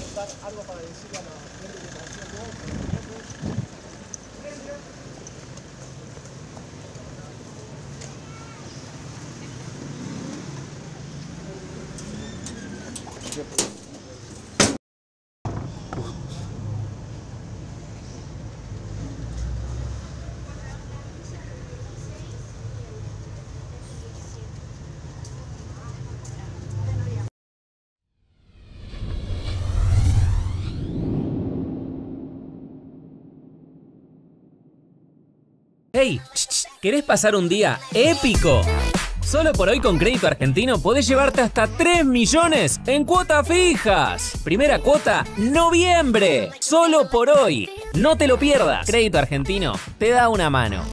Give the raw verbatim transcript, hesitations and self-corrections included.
preguntar algo para decirle a la gente que conoció vos. Hey, ¿querés pasar un día épico? Solo por hoy con Crédito Argentino podés llevarte hasta tres millones en cuotas fijas. Primera cuota, noviembre. Solo por hoy. No te lo pierdas. Crédito Argentino te da una mano.